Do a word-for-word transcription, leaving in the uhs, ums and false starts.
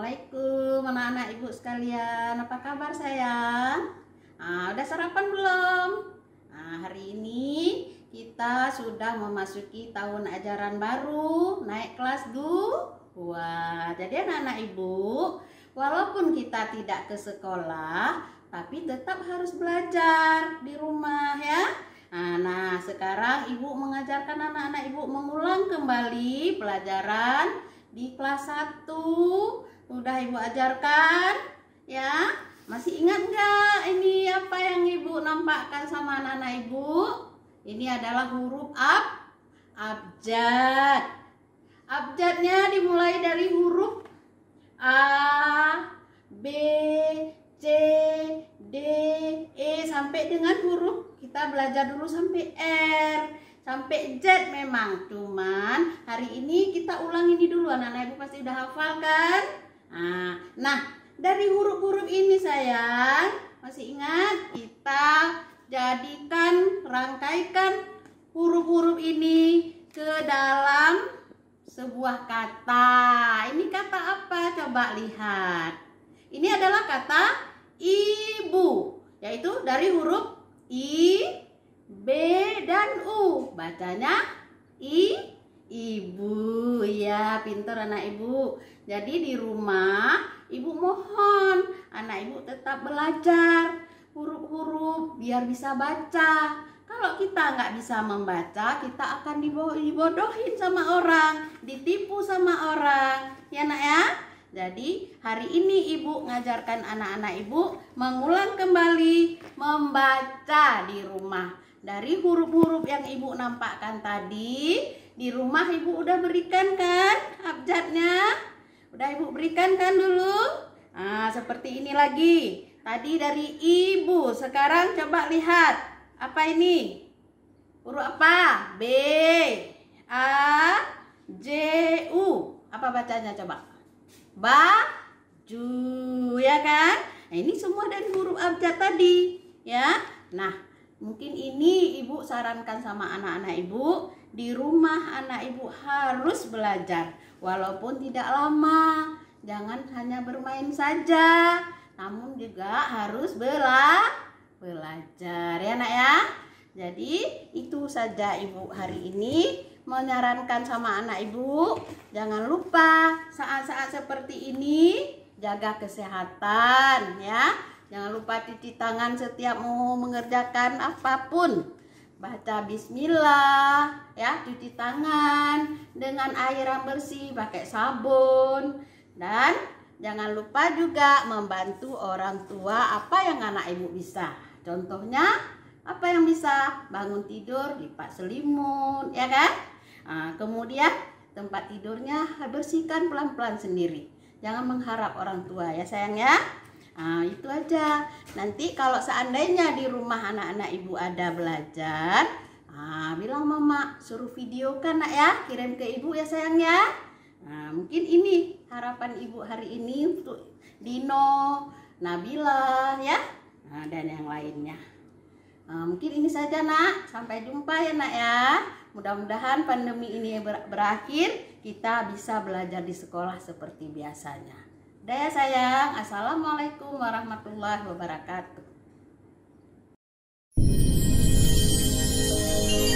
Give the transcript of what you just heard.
Assalamualaikum anak-anak ibu sekalian, apa kabar sayang? Nah, udah sarapan belum? Nah, hari ini kita sudah memasuki tahun ajaran baru, naik kelas dua. Jadi anak-anak ibu, walaupun kita tidak ke sekolah, tapi tetap harus belajar di rumah ya. Nah, nah sekarang ibu mengajarkan anak-anak ibu mengulang kembali pelajaran di kelas satu. Udah ibu ajarkan ya. Masih ingat nggak ini apa yang ibu nampakkan sama anak-anak ibu? Ini adalah huruf ab abjad. Abjadnya dimulai dari huruf A, B, C, D, E sampai dengan huruf kita belajar dulu sampai R, sampai Z memang. Cuman hari ini kita ulang ini dulu, anak-anak ibu pasti udah hafal kan? Nah, nah dari huruf-huruf ini sayang, masih ingat? Kita jadikan, rangkaikan huruf-huruf ini ke dalam sebuah kata. Ini kata apa? Coba lihat. Ini adalah kata ibu, yaitu dari huruf I, B, dan U. Bacanya I, ibu. Ya, pintar anak ibu. Jadi di rumah ibu mohon anak ibu tetap belajar huruf-huruf biar bisa baca. Kalau kita nggak bisa membaca, kita akan dibodohin sama orang, ditipu sama orang. Ya nak ya? Jadi hari ini ibu ngajarkan anak-anak ibu mengulang kembali membaca di rumah. Dari huruf-huruf yang ibu nampakkan tadi, di rumah ibu udah berikan kan abjadnya? Udah ibu berikan kan dulu? Nah, seperti ini lagi. Tadi dari ibu, sekarang coba lihat. Apa ini? Huruf apa? B, A, J, U. Apa bacanya coba? Baju, ya kan? Nah, ini semua dari huruf abjad tadi, ya. Nah, mungkin ini ibu sarankan sama anak-anak ibu, di rumah anak ibu harus belajar, walaupun tidak lama. Jangan hanya bermain saja, namun juga harus bela belajar, ya nak ya. Jadi itu saja ibu hari ini menyarankan sama anak ibu, jangan lupa saat-saat seperti ini jaga kesehatan ya. Jangan lupa cuci tangan setiap mau mengerjakan apapun. Baca bismillah ya, cuci tangan dengan air yang bersih, pakai sabun. Dan jangan lupa juga membantu orang tua apa yang anak ibu bisa. Contohnya apa yang bisa? Bangun tidur, lipat selimut, ya kan? Nah, kemudian tempat tidurnya bersihkan pelan-pelan sendiri. Jangan mengharap orang tua ya sayang ya. Nah, itu aja. Nanti kalau seandainya di rumah anak-anak ibu ada belajar, nah, bilang mama suruh videokan nak ya, kirim ke ibu ya sayang ya. Nah, mungkin ini harapan ibu hari ini untuk Dino, Nabila ya, nah, dan yang lainnya. Nah, mungkin ini saja nak. Sampai jumpa ya nak ya. Mudah-mudahan pandemi ini ber berakhir, kita bisa belajar di sekolah seperti biasanya. Udah ya sayang. Assalamualaikum warahmatullahi wabarakatuh.